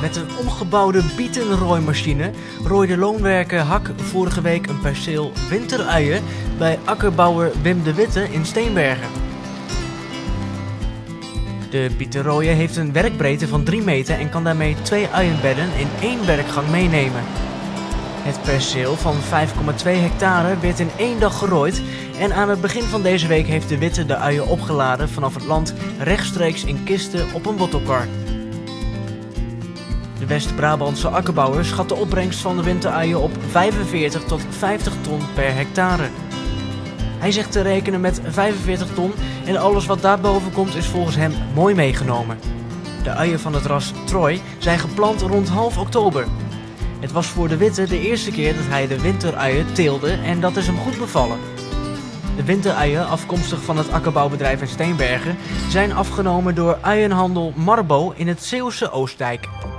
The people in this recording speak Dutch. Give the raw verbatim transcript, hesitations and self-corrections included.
Met een omgebouwde bietenrooimachine rooide loonwerker Hak vorige week een perceel winteruien bij akkerbouwer Wim de Witte in Steenbergen. De bietenrooier heeft een werkbreedte van drie meter en kan daarmee twee uienbedden in één werkgang meenemen. Het perceel van vijf komma twee hectare werd in één dag gerooid en aan het begin van deze week heeft de Witte de uien opgeladen vanaf het land rechtstreeks in kisten op een wortelkar. De West-Brabantse akkerbouwer schat de opbrengst van de winteruien op vijfenveertig tot vijftig ton per hectare. Hij zegt te rekenen met vijfenveertig ton en alles wat daarboven komt is volgens hem mooi meegenomen. De uien van het ras Troy zijn geplant rond half oktober. Het was voor de Witte de eerste keer dat hij de winteruien teelde en dat is hem goed bevallen. De winteruien, afkomstig van het akkerbouwbedrijf in Steenbergen, zijn afgenomen door uienhandel Marbo in het Zeeuwse Oostdijk.